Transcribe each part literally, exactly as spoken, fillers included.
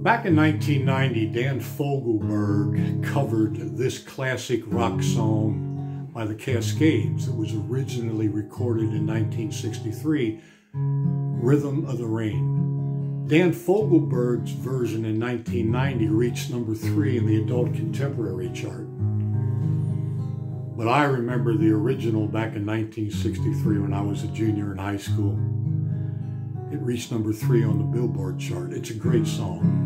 Back in nineteen ninety, Dan Fogelberg covered this classic rock song by the Cascades that was originally recorded in nineteen sixty-three, Rhythm of the Rain. Dan Fogelberg's version in nineteen ninety reached number three in the adult contemporary chart. But I remember the original back in nineteen sixty-three when I was a junior in high school. It reached number three on the Billboard chart. It's a great song.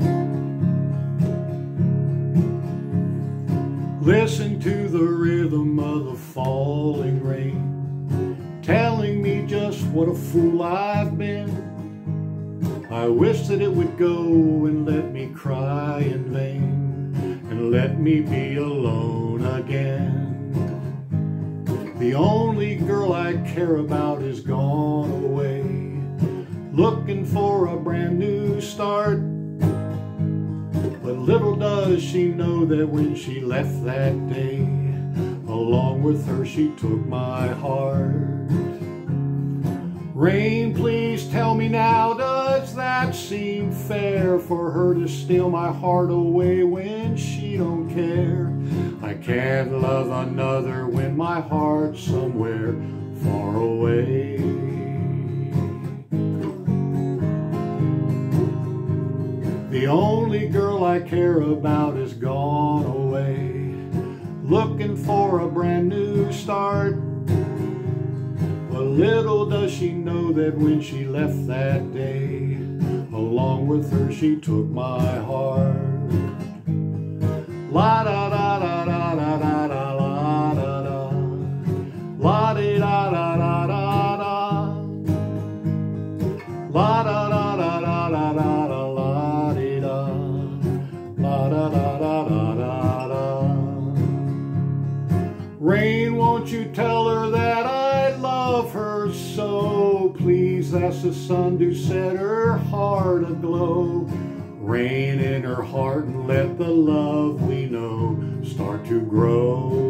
Listen to the rhythm of the falling rain, telling me just what a fool I've been. I wish that it would go and let me cry in vain, and let me be alone again. The only girl I care about is gone away, looking for a brand new start. But little does she know that when she left that day, along with her she took my heart. Rain, please tell me now, does that seem fair, for her to steal my heart away when she don't care? I can't love another when my heart's somewhere far away. The only girl I care about is gone away, looking for a brand new start. But little does she know that when she left that day, along with her she took my heart. La da da da da da da da la da da, la di da da da da da, la da da da da da da da, la di da, la da da da da da da. Rain, won't you tell her that I love her so? Please ask the sun to set her heart aglow. Rain in her heart and let the love we know start to grow.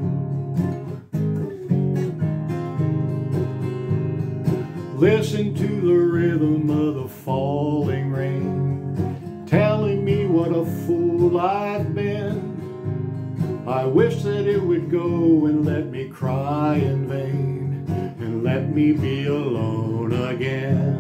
Listen to the rhythm of the falling rain, telling me what a fool I've been. I wish that it would go and let me cry in vain, and let me be alone again.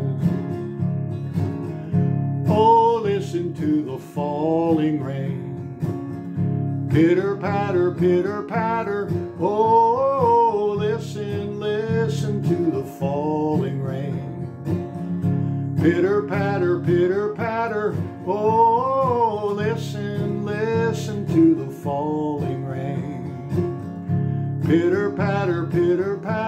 Oh, listen to the falling rain, pitter patter, pitter patter. Oh, listen, listen to the falling rain, pitter patter, pitter patter. Oh, listen, listen to the falling rain, pitter patter, pitter patter.